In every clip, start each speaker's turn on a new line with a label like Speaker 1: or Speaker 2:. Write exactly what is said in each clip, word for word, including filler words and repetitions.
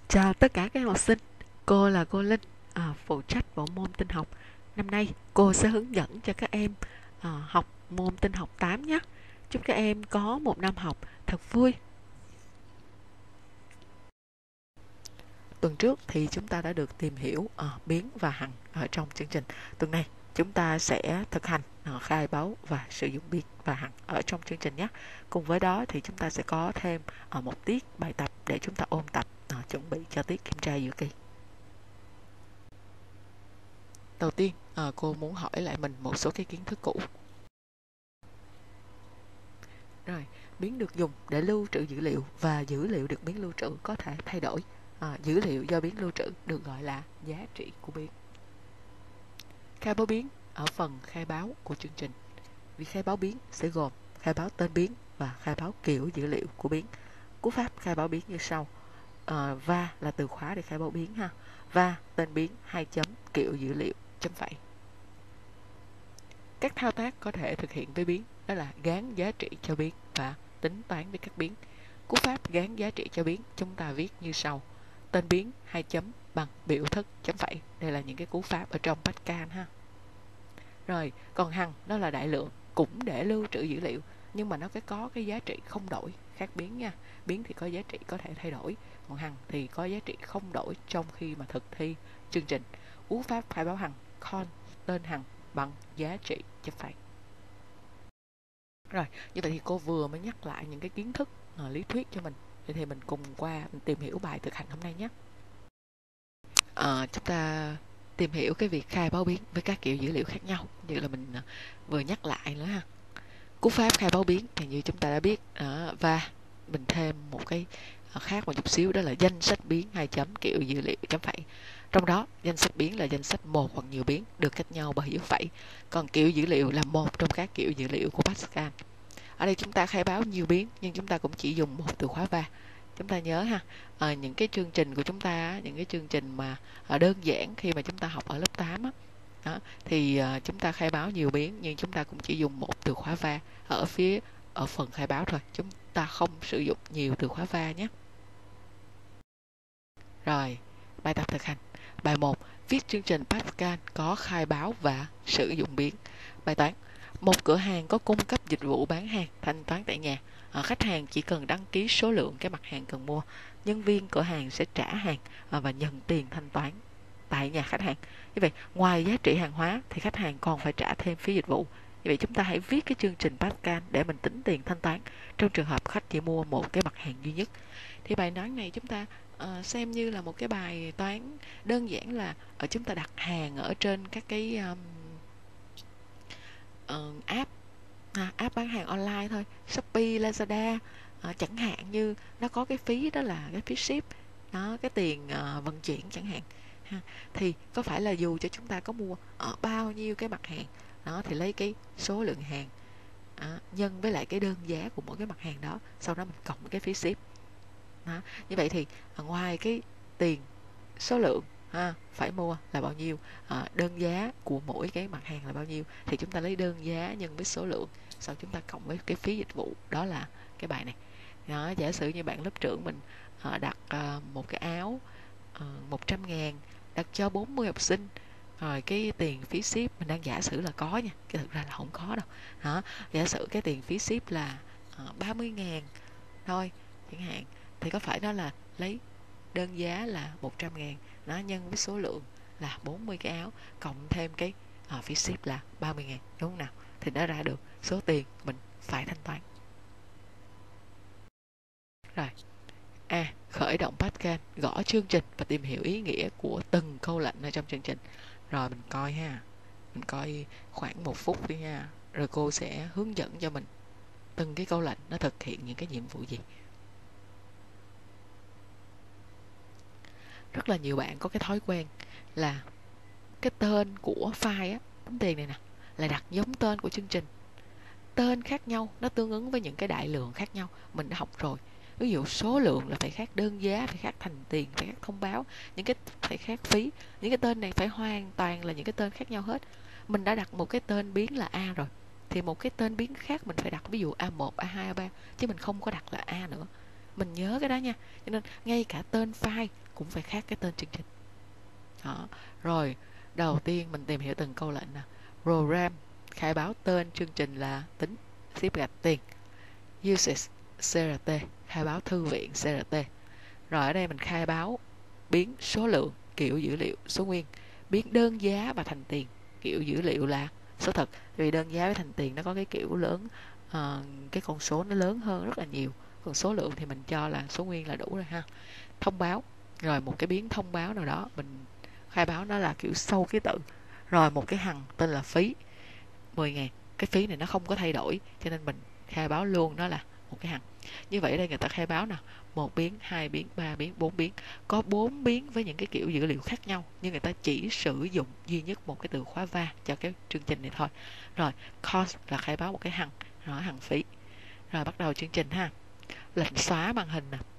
Speaker 1: Chào tất cả các em học sinh, cô là cô Linh, à, phụ trách bộ môn tin học. Năm nay cô sẽ hướng dẫn cho các em à, học môn tin học tám nhé. Chúc các em có một năm học thật vui. Tuần trước thì chúng ta đã được tìm hiểu uh, biến và hằng ở trong chương trình. Tuần này chúng ta sẽ thực hành uh, khai báo và sử dụng biến và hằng ở trong chương trình nhé. Cùng với đó thì chúng ta sẽ có thêm uh, một tiết bài tập để chúng ta ôn tập, uh, chuẩn bị cho tiết kiểm tra giữa kỳ. Đầu tiên, à, cô muốn hỏi lại mình một số cái kiến thức cũ. Rồi, biến được dùng để lưu trữ dữ liệu và dữ liệu được biến lưu trữ có thể thay đổi. À, dữ liệu do biến lưu trữ được gọi là giá trị của biến. Khai báo biến ở phần khai báo của chương trình. Việc khai báo biến sẽ gồm khai báo tên biến và khai báo kiểu dữ liệu của biến. Cú pháp khai báo biến như sau. À, và là từ khóa để khai báo biến ha. Và tên biến hai chấm kiểu dữ liệu chấm phẩy. Các thao tác có thể thực hiện với biến đó là gán giá trị cho biến và tính toán với các biến. Cú pháp gán giá trị cho biến chúng ta viết như sau. Tên biến hai chấm bằng biểu thức chấm phẩy. Đây là những cái cú pháp ở trong Pascal ha. Rồi, còn hằng đó là đại lượng, cũng để lưu trữ dữ liệu nhưng mà nó cái có cái giá trị không đổi, khác biến nha. Biến thì có giá trị có thể thay đổi, còn hằng thì có giá trị không đổi trong khi mà thực thi chương trình. Cú pháp khai báo hằng con tên hằng bằng giá trị chấm phẩy. Rồi, như vậy thì cô vừa mới nhắc lại những cái kiến thức uh, lý thuyết cho mình. Vậy thì mình cùng qua mình tìm hiểu bài thực hành hôm nay nhé. À, chúng ta tìm hiểu cái việc khai báo biến với các kiểu dữ liệu khác nhau, như là mình uh, vừa nhắc lại nữa ha. Cú pháp khai báo biến thì như chúng ta đã biết, uh, và mình thêm một cái uh, khác một chút xíu, đó là danh sách biến hai chấm kiểu dữ liệu chấm phẩy. Trong đó danh sách biến là danh sách một hoặc nhiều biến được cách nhau bởi dấu phẩy, còn kiểu dữ liệu là một trong các kiểu dữ liệu của Pascal. Ở đây chúng ta khai báo nhiều biến nhưng chúng ta cũng chỉ dùng một từ khóa và. Chúng ta nhớ ha, à, những cái chương trình của chúng ta, những cái chương trình mà à, đơn giản khi mà chúng ta học ở lớp tám á, đó, thì à, chúng ta khai báo nhiều biến nhưng chúng ta cũng chỉ dùng một từ khóa và ở phía ở phần khai báo thôi, chúng ta không sử dụng nhiều từ khóa và nhé. Rồi, bài tập thực hành. Bài một, viết chương trình Pascal có khai báo và sử dụng biến. Bài toán. Một cửa hàng có cung cấp dịch vụ bán hàng thanh toán tại nhà. À, khách hàng chỉ cần đăng ký số lượng cái mặt hàng cần mua. Nhân viên cửa hàng sẽ trả hàng à, và nhận tiền thanh toán tại nhà khách hàng. Như vậy, ngoài giá trị hàng hóa thì khách hàng còn phải trả thêm phí dịch vụ. Như vậy chúng ta hãy viết cái chương trình Pascal để mình tính tiền thanh toán trong trường hợp khách chỉ mua một cái mặt hàng duy nhất. Thì bài toán này chúng ta uh, xem như là một cái bài toán đơn giản, là ở chúng ta đặt hàng ở trên các cái um, uh, app à, app bán hàng online thôi, Shopee, Lazada, uh, chẳng hạn như nó có cái phí đó là cái phí ship đó, cái tiền uh, vận chuyển chẳng hạn ha. Thì có phải là dù cho chúng ta có mua ở bao nhiêu cái mặt hàng đó thì lấy cái số lượng hàng à, nhân với lại cái đơn giá của mỗi cái mặt hàng đó, sau đó mình cộng cái phí ship đó. Như vậy thì à, ngoài cái tiền số lượng ha, phải mua là bao nhiêu, à, đơn giá của mỗi cái mặt hàng là bao nhiêu, thì chúng ta lấy đơn giá nhân với số lượng, sau chúng ta cộng với cái phí dịch vụ. Đó là cái bài này đó. Giả sử như bạn lớp trưởng mình à, đặt à, một cái áo à, một trăm ngàn, đặt cho bốn mươi học sinh, rồi cái tiền phí ship mình đang giả sử là có nha, cái thực ra là không có đâu đó. Giả sử cái tiền phí ship là à, ba mươi ngàn thôi chẳng hạn, thì có phải đó là lấy đơn giá là một trăm ngàn, nó nhân với số lượng là bốn mươi cái áo, cộng thêm cái à, phí ship là ba mươi ngàn, đúng không nào? Thì nó ra được số tiền mình phải thanh toán. Rồi, A. Khởi động Pascal, gõ chương trình và tìm hiểu ý nghĩa của từng câu lệnh ở trong chương trình. Rồi mình coi ha, mình coi khoảng một phút đi nha, rồi cô sẽ hướng dẫn cho mình từng cái câu lệnh nó thực hiện những cái nhiệm vụ gì. Rất là nhiều bạn có cái thói quen là cái tên của file á, tấm tiền này nè, là đặt giống tên của chương trình. Tên khác nhau nó tương ứng với những cái đại lượng khác nhau, mình đã học rồi. Ví dụ số lượng là phải khác đơn giá, phải khác thành tiền, phải khác thông báo, những cái phải khác phí. Những cái tên này phải hoàn toàn là những cái tên khác nhau hết. Mình đã đặt một cái tên biến là A rồi, thì một cái tên biến khác mình phải đặt, ví dụ a một, a hai, a ba, chứ mình không có đặt là A nữa. mình nhớ cái đó nha. Cho nên ngay cả tên file cũng phải khác cái tên chương trình. Đó. Rồi đầu tiên mình tìm hiểu từng câu lệnh nè. Program khai báo tên chương trình là tính ship gạch tiền. Usage xê rờ tê khai báo thư viện xê rờ tê. Rồi ở đây mình khai báo biến số lượng kiểu dữ liệu số nguyên, biến đơn giá và thành tiền kiểu dữ liệu là số thật. Vì đơn giá với thành tiền nó có cái kiểu lớn, uh, cái con số nó lớn hơn rất là nhiều, còn số lượng thì mình cho là số nguyên là đủ rồi ha. Thông báo, rồi một cái biến thông báo nào đó mình khai báo nó là kiểu sâu ký tự. Rồi một cái hằng tên là phí mười ngàn, cái phí này nó không có thay đổi cho nên mình khai báo luôn nó là một cái hằng. Như vậy ở đây người ta khai báo nè, một biến, hai biến, ba biến, bốn biến, có bốn biến với những cái kiểu dữ liệu khác nhau, nhưng người ta chỉ sử dụng duy nhất một cái từ khóa va cho cái chương trình này thôi. Rồi cost là khai báo một cái hằng, rồi hằng phí. Rồi bắt đầu chương trình ha. Lệnh xóa màn hình nè,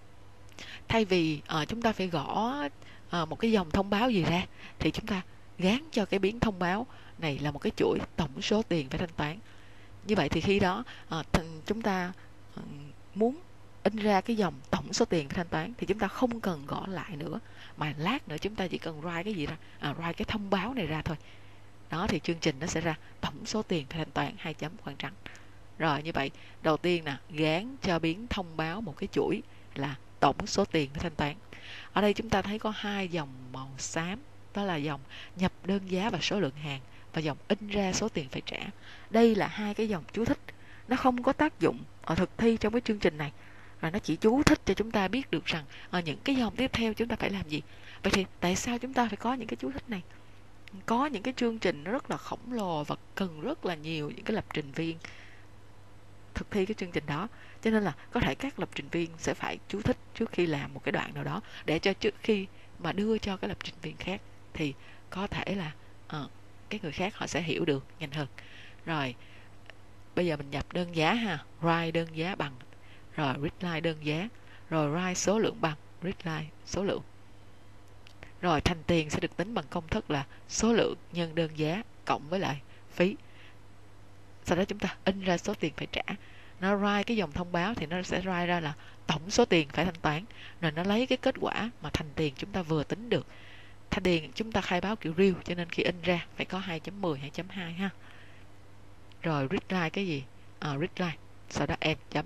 Speaker 1: thay vì uh, chúng ta phải gõ uh, một cái dòng thông báo gì ra thì chúng ta gán cho cái biến thông báo này là một cái chuỗi tổng số tiền phải thanh toán. Như vậy thì khi đó uh, chúng ta uh, muốn in ra cái dòng tổng số tiền phải thanh toán thì chúng ta không cần gõ lại nữa, mà lát nữa chúng ta chỉ cần write cái gì ra, à, write cái thông báo này ra thôi. Đó thì chương trình nó sẽ ra tổng số tiền phải thanh toán hai chấm khoảng trắng. Rồi như vậy đầu tiên nè, gán cho biến thông báo một cái chuỗi là tổng số tiền phải thanh toán. Ở đây chúng ta thấy có hai dòng màu xám, đó là dòng nhập đơn giá và số lượng hàng, và dòng in ra số tiền phải trả. Đây là hai cái dòng chú thích, nó không có tác dụng ở thực thi trong cái chương trình này, và nó chỉ chú thích cho chúng ta biết được rằng ở những cái dòng tiếp theo chúng ta phải làm gì. Vậy thì tại sao chúng ta phải có những cái chú thích này? Có những cái chương trình nó rất là khổng lồ và cần rất là nhiều những cái lập trình viên thực thi cái chương trình đó, cho nên là có thể các lập trình viên sẽ phải chú thích trước khi làm một cái đoạn nào đó, để cho trước khi mà đưa cho cái lập trình viên khác thì có thể là uh, cái người khác họ sẽ hiểu được nhanh hơn. Rồi bây giờ mình nhập đơn giá ha, write đơn giá bằng, rồi readline đơn giá, rồi write số lượng bằng, readline số lượng. Rồi thành tiền sẽ được tính bằng công thức là số lượng nhân đơn giá cộng với lại phí. Sau đó chúng ta in ra số tiền phải trả. Nó write cái dòng thông báo thì nó sẽ write ra là tổng số tiền phải thanh toán, rồi nó lấy cái kết quả mà thành tiền chúng ta vừa tính được. Thành tiền chúng ta khai báo kiểu real, cho nên khi in ra phải có hai chấm mười, hai chấm hai ha. Rồi readline cái gì? À, readline. Sau đó end chấm.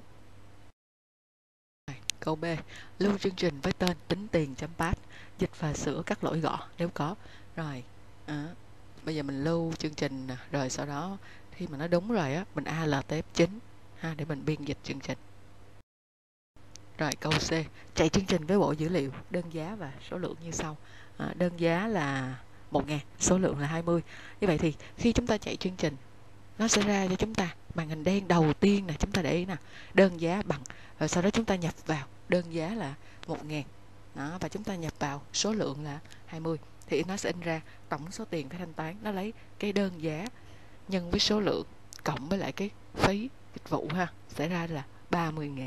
Speaker 1: Câu B, lưu chương trình với tên tính tiền.path, dịch và sửa các lỗi gõ nếu có. Rồi à, bây giờ mình lưu chương trình nè, rồi sau đó khi mà nó đúng rồi á, mình alt ép chín ha, để mình biên dịch chương trình. Rồi câu C, chạy chương trình với bộ dữ liệu đơn giá và số lượng như sau. À, đơn giá là một ngàn, số lượng là hai mươi. Như vậy thì khi chúng ta chạy chương trình, nó sẽ ra cho chúng ta màn hình đen đầu tiên nè, chúng ta để ý nè, đơn giá bằng, rồi sau đó chúng ta nhập vào đơn giá là một ngàn. Đó, và chúng ta nhập vào số lượng là hai mươi thì nó sẽ in ra tổng số tiền phải thanh toán. Nó lấy cái đơn giá nhân với số lượng cộng với lại cái phí dịch vụ ha, sẽ ra là ba mươi ngàn.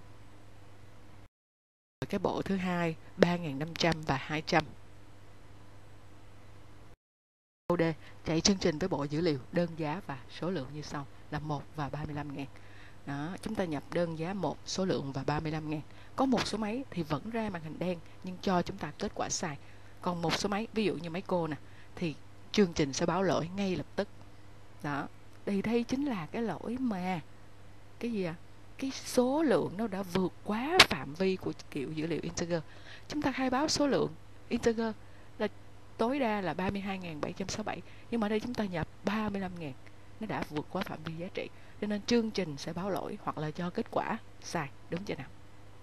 Speaker 1: Cái bộ thứ hai ba nghìn năm trăm và hai trăm. Câu D, chạy chương trình với bộ dữ liệu đơn giá và số lượng như sau là một và ba mươi lăm ngàn. Đó, chúng ta nhập đơn giá một, số lượng và ba mươi lăm ngàn. Có một số máy thì vẫn ra màn hình đen nhưng cho chúng ta kết quả sai. Còn một số máy, ví dụ như máy cô nè, thì chương trình sẽ báo lỗi ngay lập tức. Đó, thì đây chính là cái lỗi mà cái gì à? Cái số lượng nó đã vượt quá phạm vi của kiểu dữ liệu integer. Chúng ta khai báo số lượng integer là tối đa là ba mươi hai nghìn bảy trăm sáu mươi bảy, nhưng mà ở đây chúng ta nhập ba mươi lăm nghìn, nó đã vượt quá phạm vi giá trị, cho nên chương trình sẽ báo lỗi hoặc là cho kết quả sai, đúng chưa nào?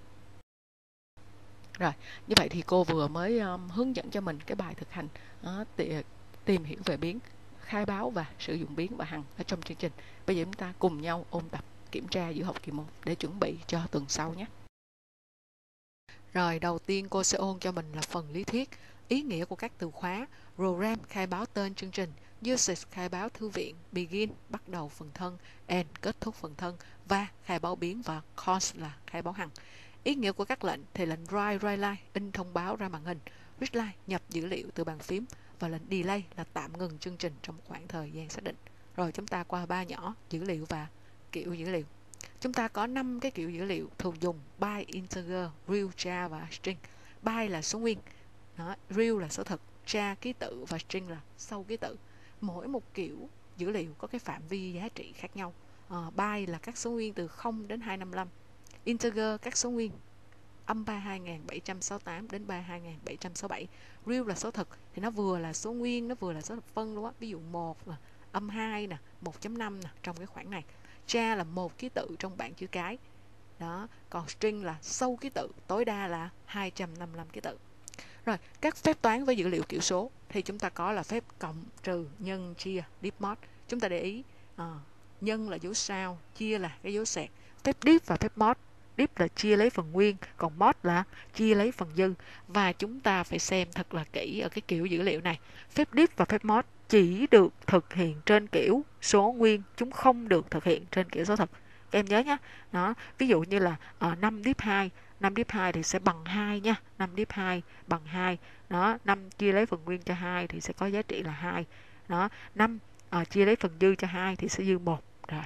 Speaker 1: Rồi, như vậy thì cô vừa mới um, hướng dẫn cho mình cái bài thực hành uh, tìm hiểu về biến, khai báo và sử dụng biến và hằng ở trong chương trình. Bây giờ chúng ta cùng nhau ôn tập kiểm tra giữa học kỳ một để chuẩn bị cho tuần sau nhé. Rồi, đầu tiên cô sẽ ôn cho mình là phần lý thuyết, ý nghĩa của các từ khóa, program khai báo tên chương trình, usage khai báo thư viện, begin bắt đầu phần thân, end kết thúc phần thân, và khai báo biến, và cost là khai báo hằng. Ý nghĩa của các lệnh thì lệnh write, write line in thông báo ra màn hình, read line nhập dữ liệu từ bàn phím, và lệnh delay là tạm ngừng chương trình trong khoảng thời gian xác định. Rồi chúng ta qua ba nhỏ, dữ liệu và kiểu dữ liệu. chúng ta có năm cái kiểu dữ liệu thường dùng: byte, integer, real, char và string. Byte là số nguyên, đó, real là số thực, char ký tự và string là sâu ký tự. Mỗi một kiểu dữ liệu có cái phạm vi giá trị khác nhau. uh, Byte là các số nguyên từ không đến hai trăm năm mươi lăm, integer các số nguyên âm ba mươi hai nghìn bảy trăm sáu mươi tám đến ba mươi hai nghìn bảy trăm sáu mươi bảy. Real là số thực thì nó vừa là số nguyên, nó vừa là số thập phân luôn á. Ví dụ một là âm hai nè, một chấm năm nè, trong cái khoảng này. Char là một ký tự trong bảng chữ cái. Đó, còn string là sâu ký tự, tối đa là hai trăm năm mươi lăm ký tự. Rồi, các phép toán với dữ liệu kiểu số thì chúng ta có là phép cộng, trừ, nhân, chia, deep mod. Chúng ta để ý, à, nhân là dấu sao, chia là cái dấu sẹt. Phép deep và phép mod. Deep là chia lấy phần nguyên, còn mod là chia lấy phần dư. Và chúng ta phải xem thật là kỹ ở cái kiểu dữ liệu này. Phép deep và phép mod chỉ được thực hiện trên kiểu số nguyên, chúng không được thực hiện trên kiểu số thực. Các em nhớ nhé. Đó, ví dụ như là uh, năm deep hai, năm deep hai thì sẽ bằng hai nha. năm deep hai bằng hai. Đó, năm chia lấy phần nguyên cho hai thì sẽ có giá trị là hai. Đó, năm uh, chia lấy phần dư cho hai thì sẽ dư một. Rồi.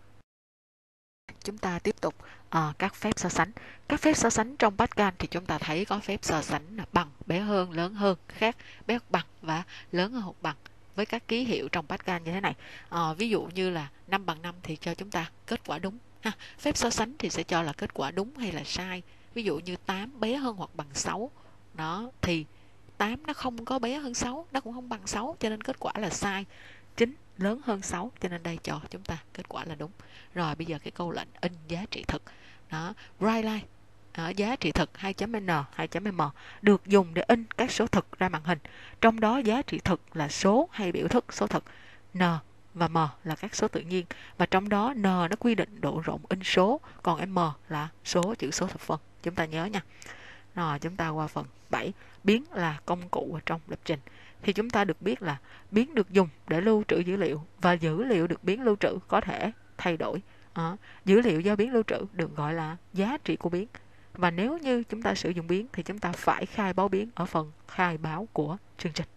Speaker 1: Chúng ta tiếp tục uh, các phép so sánh. Các phép so sánh trong Pascal thì chúng ta thấy có phép so sánh là bằng, bé hơn, lớn hơn, khác, bé bằng và lớn hơn hoặc bằng với các ký hiệu trong Pascal như thế này. Uh, ví dụ như là năm bằng năm thì cho chúng ta kết quả đúng. Ha. Phép so sánh thì sẽ cho là kết quả đúng hay là sai. Ví dụ như tám bé hơn hoặc bằng sáu. Đó, thì tám nó không có bé hơn sáu, nó cũng không bằng sáu, cho nên kết quả là sai. chín lớn hơn sáu, cho nên đây cho chúng ta kết quả là đúng. Rồi bây giờ cái câu lệnh in giá trị thực. Đó, write line, à, giá trị thực hai chấm N, hai chấm M được dùng để in các số thực ra màn hình. Trong đó giá trị thực là số hay biểu thức số thực. N và M là các số tự nhiên, và trong đó N nó quy định độ rộng in số, còn M là số chữ số thập phân. Chúng ta nhớ nha. Rồi chúng ta qua phần bảy. Biến là công cụ ở trong lập trình. Thì chúng ta được biết là biến được dùng để lưu trữ dữ liệu, và dữ liệu được biến lưu trữ có thể thay đổi. À, dữ liệu do biến lưu trữ được gọi là giá trị của biến. Và nếu như chúng ta sử dụng biến thì chúng ta phải khai báo biến ở phần khai báo của chương trình.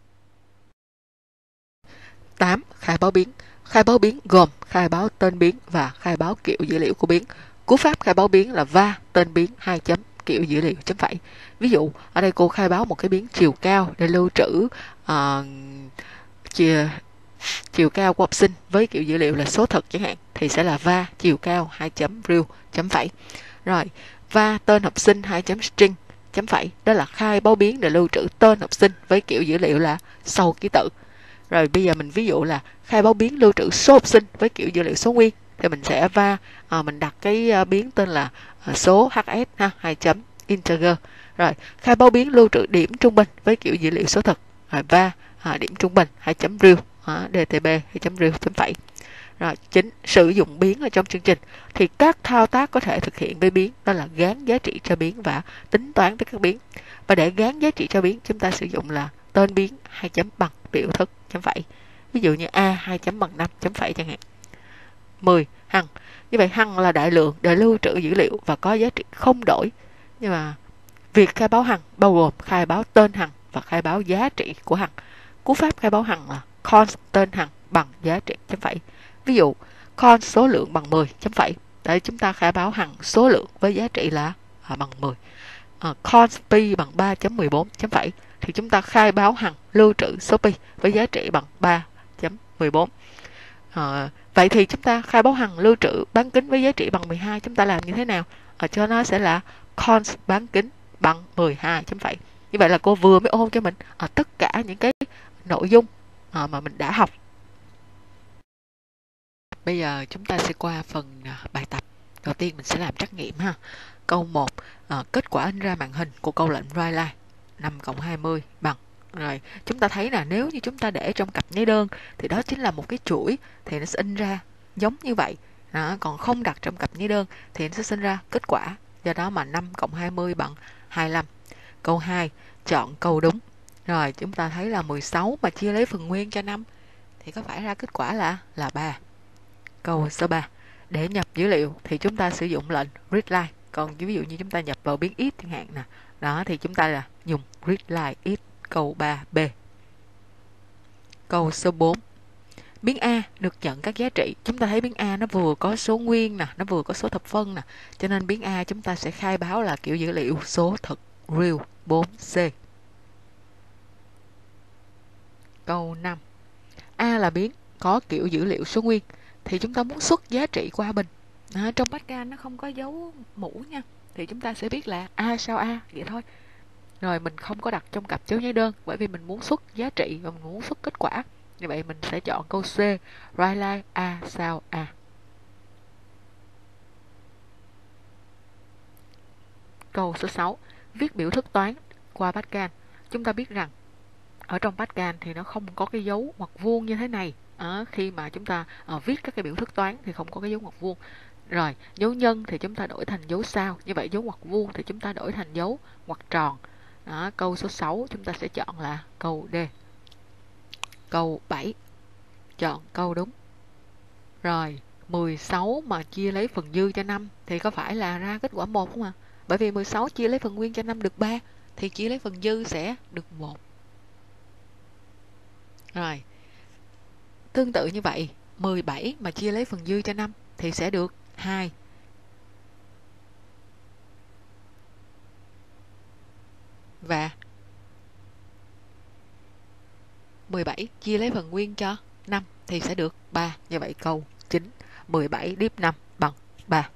Speaker 1: tám. Khai báo biến. Khai báo biến gồm khai báo tên biến và khai báo kiểu dữ liệu của biến. Cú pháp khai báo biến là va tên biến hai chấm kiểu dữ liệu chấm phẩy. Ví dụ ở đây cô khai báo một cái biến chiều cao để lưu trữ uh, chiều, chiều cao của học sinh với kiểu dữ liệu là số thật chẳng hạn, thì sẽ là va chiều cao hai chấm real chấm phẩy. Rồi va tên học sinh hai chấm string chấm phẩy, đó là khai báo biến để lưu trữ tên học sinh với kiểu dữ liệu là sâu ký tự. Rồi bây giờ mình ví dụ là khai báo biến lưu trữ số học sinh với kiểu dữ liệu số nguyên, thì mình sẽ va à, mình đặt cái biến tên là số hát ét ha, hai chấm integer. Rồi khai báo biến lưu trữ điểm trung bình với kiểu dữ liệu số thực, rồi va à, điểm trung bình hai chấm real à, dtb hai chấm real chấm phẩy. Rồi chính sử dụng biến ở trong chương trình thì các thao tác có thể thực hiện với biến, đó là gán giá trị cho biến và tính toán với các biến. Và để gán giá trị cho biến, chúng ta sử dụng là tên biến hai chấm bằng biểu thức chấm phẩy. Ví dụ như a hai chấm bằng năm chấm phẩy chẳng hạn. mười. Hằng. Như vậy hằng là đại lượng để lưu trữ dữ liệu và có giá trị không đổi. Nhưng mà việc khai báo hằng bao gồm khai báo tên hằng và khai báo giá trị của hằng. Cú pháp khai báo hằng là const tên hằng bằng giá trị chấm phẩy. Ví dụ const số lượng bằng mười chấm phẩy. Để chúng ta khai báo hằng số lượng với giá trị là à, bằng mười. À, const pi bằng ba chấm mười bốn chấm phẩy, thì chúng ta khai báo hằng lưu trữ số pi với giá trị bằng ba chấm mười bốn. À, vậy thì chúng ta khai báo hằng lưu trữ bán kính với giá trị bằng mười hai, chúng ta làm như thế nào? À, cho nó sẽ là const bán kính bằng mười hai chấm phẩy. Như vậy là cô vừa mới ôn cho mình à, tất cả những cái nội dung à, mà mình đã học. Bây giờ chúng ta sẽ qua phần à, bài tập. Đầu tiên mình sẽ làm trắc nghiệm ha. Câu một, à, kết quả in ra màn hình của câu lệnh write line năm cộng hai mươi bằng. Rồi chúng ta thấy là nếu như chúng ta để trong cặp nháy đơn thì đó chính là một cái chuỗi, thì nó sẽ in ra giống như vậy. Đó, còn không đặt trong cặp nháy đơn thì nó sẽ sinh ra kết quả. Do đó mà năm cộng hai mươi bằng hai mươi lăm. Câu hai, chọn câu đúng. Rồi chúng ta thấy là mười sáu mà chia lấy phần nguyên cho năm thì có phải ra kết quả là là ba. Câu số ba, để nhập dữ liệu thì chúng ta sử dụng lệnh readline. Còn ví dụ như chúng ta nhập vào biến if chẳng hạn nè, đó thì chúng ta là dùng readline if. Câu ba B. Câu số bốn, Biến A được nhận các giá trị. Chúng ta thấy biến A nó vừa có số nguyên nè, nó vừa có số thập phân nè. Cho nên biến A chúng ta sẽ khai báo là kiểu dữ liệu số thực real bốn C. Câu năm. A là biến có kiểu dữ liệu số nguyên. Thì chúng ta muốn xuất giá trị qua bình. À, trong Pascal nó không có dấu mũ nha. Thì chúng ta sẽ biết là A sao A, vậy thôi. Rồi mình không có đặt trong cặp dấu nháy đơn, bởi vì mình muốn xuất giá trị và mình muốn xuất kết quả. Như vậy mình sẽ chọn câu C, right line A sao A. Câu số sáu. Viết biểu thức toán qua Pascal. Chúng ta biết rằng ở trong Pascal thì nó không có cái dấu ngoặc vuông như thế này. À, khi mà chúng ta à, viết các cái biểu thức toán thì không có cái dấu ngoặc vuông. Rồi, dấu nhân thì chúng ta đổi thành dấu sao. Như vậy dấu ngoặc vuông thì chúng ta đổi thành dấu ngoặc tròn. Đó, câu số sáu chúng ta sẽ chọn là câu D. Câu bảy. Chọn câu đúng. Rồi, mười sáu mà chia lấy phần dư cho năm thì có phải là ra kết quả một không ạ? À? Bởi vì mười sáu chia lấy phần nguyên cho năm được ba, thì chia lấy phần dư sẽ được một. Rồi, tương tự như vậy, mười bảy mà chia lấy phần dư cho năm thì sẽ được hai. Và mười bảy chia lấy phần nguyên cho năm thì sẽ được ba. Như vậy câu chín, mười bảy điếp năm bằng ba.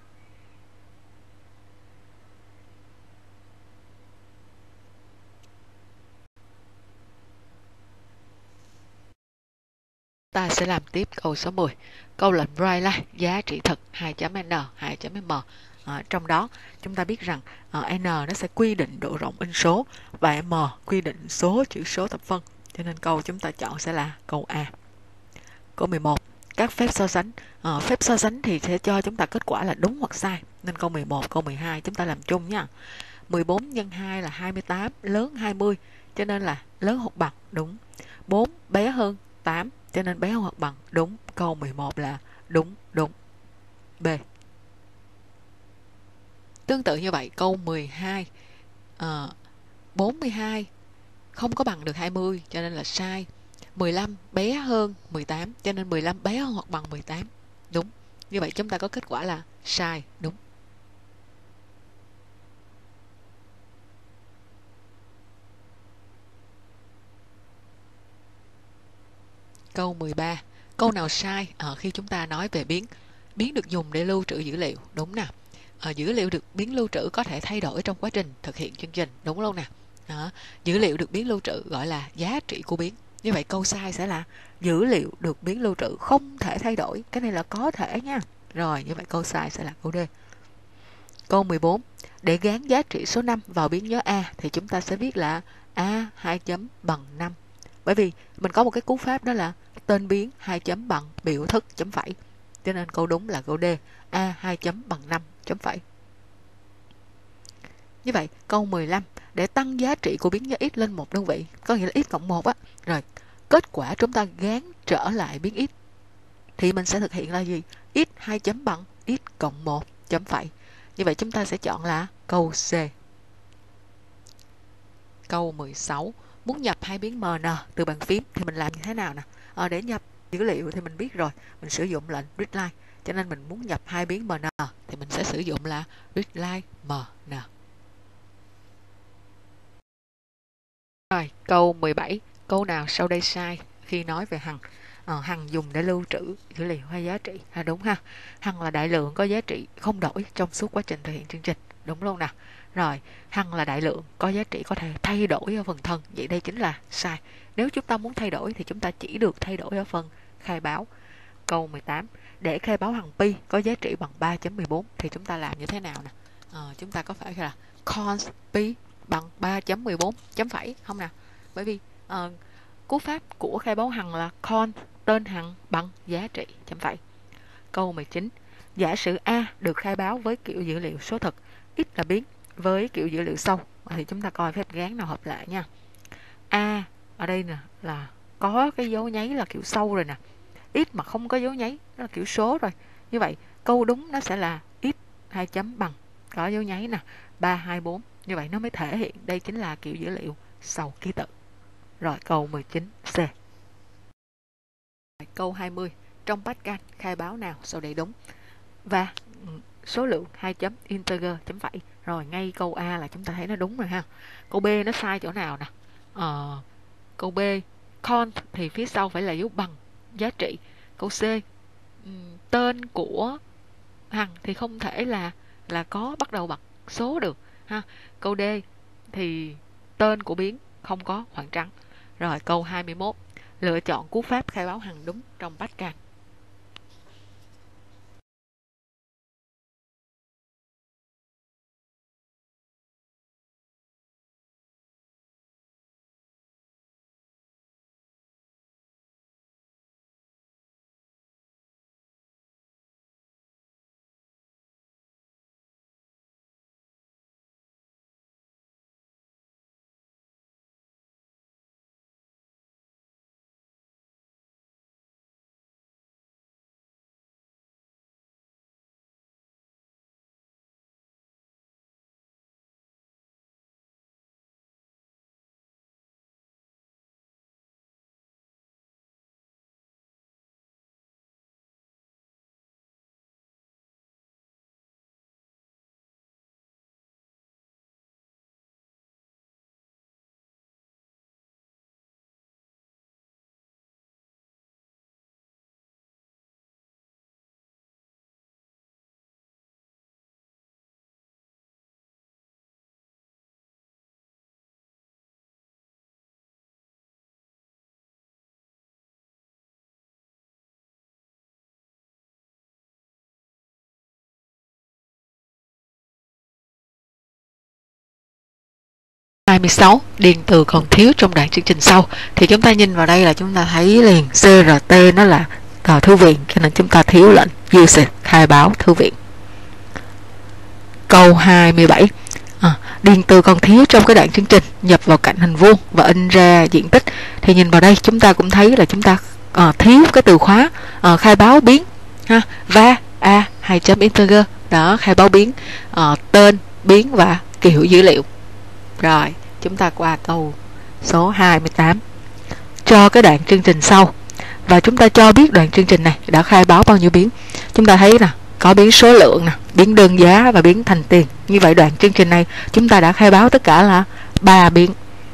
Speaker 1: Ta sẽ làm tiếp câu số mười. Câu lệnh write là giá trị thực hai chấm N, hai chấm M. À, trong đó chúng ta biết rằng à, N nó sẽ quy định độ rộng in số và M quy định số chữ số thập phân. Cho nên câu chúng ta chọn sẽ là câu A. Câu mười một. Các phép so sánh. À, phép so sánh thì sẽ cho chúng ta kết quả là đúng hoặc sai. Nên câu mười một, câu mười hai chúng ta làm chung nha. mười bốn nhân hai là hai mươi tám, lớn hai mươi. Cho nên là lớn hoặc bằng, đúng. bốn bé hơn tám, cho nên bé hơn hoặc bằng, đúng. Câu mười một là đúng, đúng. B. Tương tự như vậy, câu mười hai. À, bốn mươi hai không có bằng được hai mươi, cho nên là sai. mười lăm bé hơn mười tám, cho nên mười lăm bé hơn hoặc bằng mười tám, đúng. Như vậy chúng ta có kết quả là sai, đúng. Câu mười ba. Câu nào sai à, khi chúng ta nói về biến? Biến được dùng để lưu trữ dữ liệu, đúng nè. À, dữ liệu được biến lưu trữ có thể thay đổi trong quá trình thực hiện chương trình, đúng luôn nè. À, dữ liệu được biến lưu trữ gọi là giá trị của biến. Như vậy câu sai sẽ là dữ liệu được biến lưu trữ không thể thay đổi. Cái này là có thể nha. Rồi, như vậy câu sai sẽ là câu D. Câu mười bốn. Để gán giá trị số năm vào biến nhớ A thì chúng ta sẽ viết là A hai chấm bằng năm. Bởi vì mình có một cái cú pháp đó là tên biến hai chấm bằng biểu thức chấm phẩy. Cho nên câu đúng là câu D, A hai chấm bằng năm chấm phẩy. Như vậy, câu mười lăm. Để tăng giá trị của biến nhớ x lên một đơn vị, có nghĩa là x cộng một á. Rồi, kết quả chúng ta gán trở lại biến x. Thì mình sẽ thực hiện là gì? X hai chấm bằng x cộng một chấm phẩy. Như vậy chúng ta sẽ chọn là câu C. Câu mười sáu. Muốn nhập hai biến em en từ bàn phím thì mình làm như thế nào nè? À, để nhập dữ liệu thì mình biết rồi, mình sử dụng lệnh readline. Cho nên mình muốn nhập hai biến em en thì mình sẽ sử dụng là readline em en. Rồi, câu mười bảy. Câu nào sau đây sai khi nói về hằng? À, hằng dùng để lưu trữ dữ liệu hay giá trị? À, đúng ha. Hằng là đại lượng có giá trị không đổi trong suốt quá trình thực hiện chương trình. Đúng luôn nè. Rồi, hằng là đại lượng có giá trị có thể thay đổi ở phần thân. Vậy đây chính là sai. Nếu chúng ta muốn thay đổi thì chúng ta chỉ được thay đổi ở phần khai báo. Câu mười tám. Để khai báo hằng pi có giá trị bằng ba chấm mười bốn thì chúng ta làm như thế nào nè? À, chúng ta có phải là const pi bằng ba chấm mười bốn chấm phẩy không nè? Bởi vì uh, cú pháp của khai báo hằng là con tên hằng bằng giá trị chấm phẩy. Câu mười chín. Giả sử A được khai báo với kiểu dữ liệu số thực, x là biến với kiểu dữ liệu sâu, thì chúng ta coi phép gán nào hợp lại nha. A ở đây nè là có cái dấu nháy là kiểu sâu rồi nè, x mà không có dấu nháy đó là kiểu số rồi. Như vậy câu đúng nó sẽ là x hai chấm bằng có dấu nháy nè, ba hai bốn. Như vậy nó mới thể hiện đây chính là kiểu dữ liệu sâu ký tự. Rồi câu mười chín C. Câu hai mươi. Trong Pascal khai báo nào sau đây đúng? Và số lượng hai chấm integer chấm phẩy. Rồi ngay câu A là chúng ta thấy nó đúng rồi ha. Câu B nó sai chỗ nào nè? Ờ, câu B count thì phía sau phải là dấu bằng giá trị. Câu C tên của Hằng thì không thể là là có bắt đầu bằng số được ha. Câu D thì tên của biến không có khoảng trắng. Rồi câu hai mươi mốt. Lựa chọn cú pháp khai báo Hằng đúng trong Pascal. hai mươi sáu. Điền từ còn thiếu trong đoạn chương trình sau. Thì chúng ta nhìn vào đây là chúng ta thấy liền xê rờ tê nó là uh, thư viện, cho nên chúng ta thiếu lệnh usage khai báo thư viện. Câu hai mươi bảy. À, điền từ còn thiếu trong cái đoạn chương trình nhập vào cạnh hình vuông và in ra diện tích. Thì nhìn vào đây chúng ta cũng thấy là chúng ta uh, thiếu cái từ khóa uh, khai báo biến ha, và a hai chấm integer đó, khai báo biến uh, tên biến và kiểu dữ liệu. Rồi chúng ta qua câu số hai mươi tám. Cho cái đoạn chương trình sau và chúng ta cho biết đoạn chương trình này đã khai báo bao nhiêu biến. Chúng ta thấy nè, có biến số lượng nè, biến đơn giá và biến thành tiền. Như vậy đoạn chương trình này chúng ta đã khai báo tất cả là ba biến.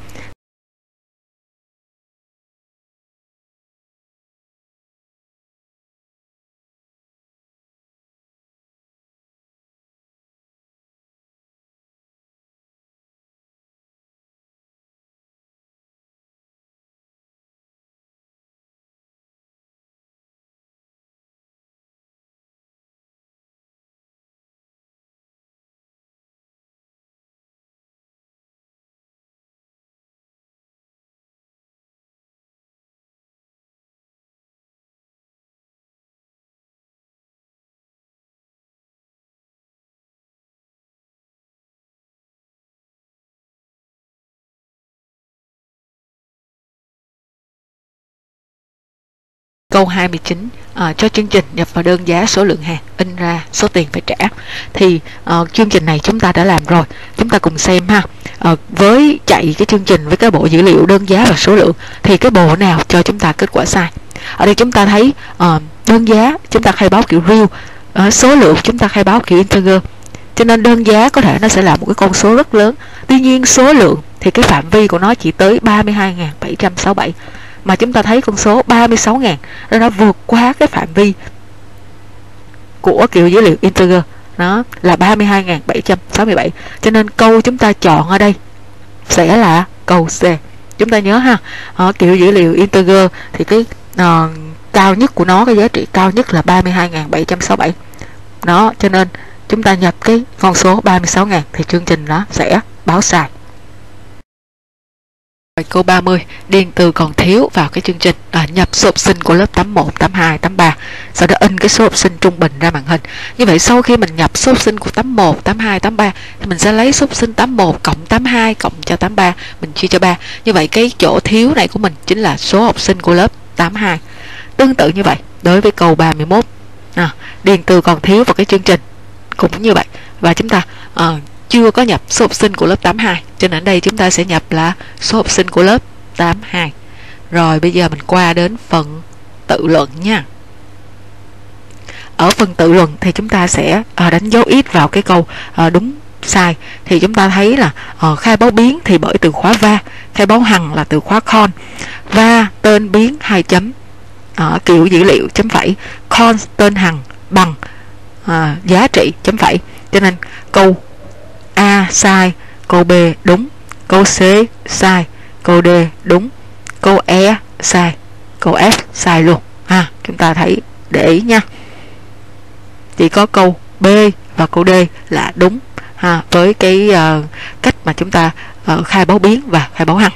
Speaker 1: Câu hai mươi chín. À, cho chương trình nhập vào đơn giá số lượng hàng, in ra số tiền phải trả. Thì uh, chương trình này chúng ta đã làm rồi. Chúng ta cùng xem ha. Uh, với chạy cái chương trình với cái bộ dữ liệu đơn giá và số lượng thì cái bộ nào cho chúng ta kết quả sai? Ở đây chúng ta thấy uh, đơn giá chúng ta khai báo kiểu real, uh, số lượng chúng ta khai báo kiểu integer. Cho nên đơn giá có thể nó sẽ là một cái con số rất lớn. Tuy nhiên số lượng thì cái phạm vi của nó chỉ tới ba mươi hai nghìn bảy trăm sáu mươi bảy. Mà chúng ta thấy con số ba mươi sáu nghìn nó đã vượt qua cái phạm vi của kiểu dữ liệu integer, nó là ba mươi hai nghìn bảy trăm sáu mươi bảy. Cho nên câu chúng ta chọn ở đây sẽ là câu C. Chúng ta nhớ ha, ở kiểu dữ liệu integer thì cái uh, cao nhất của nó, cái giá trị cao nhất là ba mươi hai nghìn bảy trăm sáu mươi bảy. Đó, cho nên chúng ta nhập cái con số ba mươi sáu nghìn thì chương trình nó sẽ báo sai. Câu ba mươi. Điền từ còn thiếu vào cái chương trình, à, nhập số học sinh của lớp tám một, tám hai, tám ba, sau đó in cái số học sinh trung bình ra màn hình. Như vậy sau khi mình nhập số học sinh của tám một, tám hai, tám ba thì mình sẽ lấy số học sinh tám một cộng tám hai cộng cho tám ba, mình chia cho ba. Như vậy cái chỗ thiếu này của mình chính là số học sinh của lớp tám hai. Tương tự như vậy đối với câu ba mươi mốt. À, điền từ còn thiếu vào cái chương trình cũng như vậy, và chúng ta uh, chưa có nhập số học sinh của lớp tám hai, cho nên ở đây chúng ta sẽ nhập là số học sinh của lớp tám hai. Rồi bây giờ mình qua đến phần tự luận nha. Ở phần tự luận thì chúng ta sẽ à, đánh dấu ít vào cái câu à, đúng sai. Thì chúng ta thấy là à, khai báo biến thì bởi từ khóa va, khai báo hằng là từ khóa con, va tên biến hai chấm à, kiểu dữ liệu chấm phẩy, con tên hằng bằng à, giá trị chấm phẩy. Cho nên câu A sai, câu B đúng, câu C sai, câu D đúng, câu E sai, câu F sai luôn ha. Chúng ta thấy để ý nha, chỉ có câu B và câu D là đúng ha, với cái uh, cách mà chúng ta uh, khai báo biến và khai báo hằng.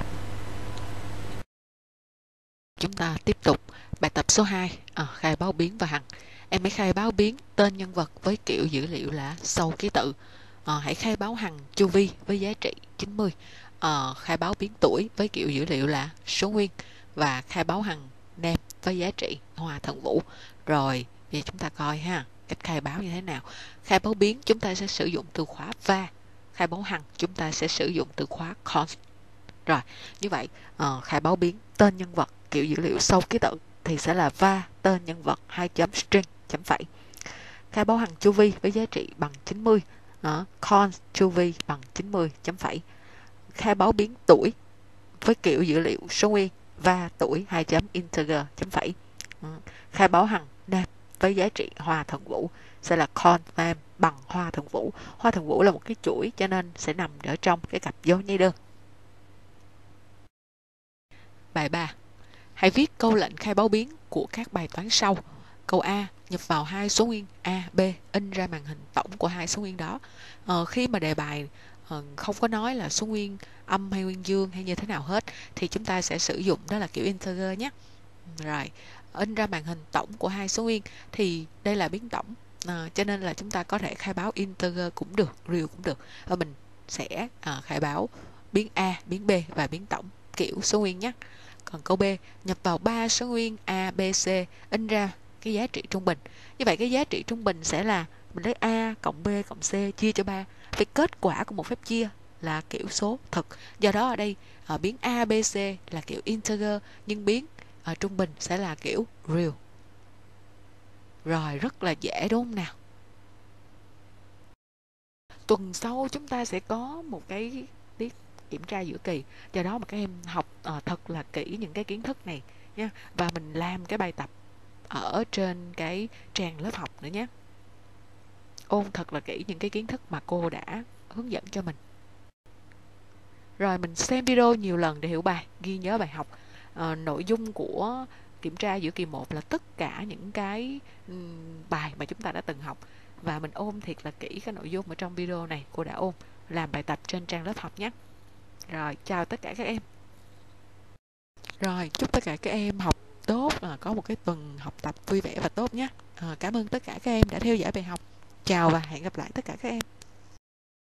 Speaker 1: Chúng ta tiếp tục bài tập số hai, à, khai báo biến và hằng. Em hãy khai báo biến tên nhân vật với kiểu dữ liệu là sau ký tự. À, hãy khai báo hằng chu vi với giá trị chín mươi. À, khai báo biến tuổi với kiểu dữ liệu là số nguyên, và khai báo hằng name với giá trị Hoa Thần Vũ. Rồi bây giờ chúng ta coi ha, cách khai báo như thế nào. Khai báo biến chúng ta sẽ sử dụng từ khóa va, khai báo hằng chúng ta sẽ sử dụng từ khóa const. Rồi như vậy uh, khai báo biến tên nhân vật kiểu dữ liệu sau ký tự thì sẽ là va tên nhân vật hai chấm string chấm phẩy. Khai báo hằng chu vi với giá trị bằng chín mươi, uh, const chu vi bằng chín mươi chấm phẩy. Khai báo biến tuổi với kiểu dữ liệu số nguyên, va tuổi hai chấm integer chấm phẩy. Uh, khai báo hằng name với giá trị Hoa Thần Vũ sẽ là const name bằng Hoa Thần Vũ. Hoa Thần Vũ là một cái chuỗi cho nên sẽ nằm ở trong cái cặp dấu nhay đơn. Bài ba. Hãy viết câu lệnh khai báo biến của các bài toán sau. Câu A, nhập vào hai số nguyên A, B, in ra màn hình tổng của hai số nguyên đó. Ờ, khi mà đề bài ờ, không có nói là số nguyên âm hay nguyên dương hay như thế nào hết thì chúng ta sẽ sử dụng đó là kiểu integer nhé. Rồi, in ra màn hình tổng của hai số nguyên thì đây là biến tổng, à, cho nên là chúng ta có thể khai báo integer cũng được, real cũng được. Và mình sẽ à, khai báo biến A, biến B và biến tổng kiểu số nguyên nhé. Còn câu B, nhập vào ba số nguyên A, B, C, in ra cái giá trị trung bình. Như vậy cái giá trị trung bình sẽ là mình lấy A cộng B cộng C chia cho ba. Vì kết quả của một phép chia là kiểu số thực. Do đó ở đây ở biến A, B, C là kiểu integer, nhưng biến ở trung bình sẽ là kiểu real. Rồi, rất là dễ đúng không nào? Tuần sau chúng ta sẽ có một cái tiết kiểm tra giữa kỳ, do đó mà các em học uh, thật là kỹ những cái kiến thức này nha, và mình làm cái bài tập ở trên cái trang lớp học nữa nhé. Ôn thật là kỹ những cái kiến thức mà cô đã hướng dẫn cho mình. Rồi mình xem video nhiều lần để hiểu bài, ghi nhớ bài học. Uh, nội dung của kiểm tra giữa kỳ một là tất cả những cái um, bài mà chúng ta đã từng học, và mình ôn thiệt là kỹ cái nội dung ở trong video này cô đã ôn, làm bài tập trên trang lớp học nhé. Rồi, chào tất cả các em. Rồi, chúc tất cả các em học tốt, à, có một cái tuần học tập vui vẻ và tốt nhé. À, cảm ơn tất cả các em đã theo dõi bài học. Chào và hẹn gặp lại tất cả các em.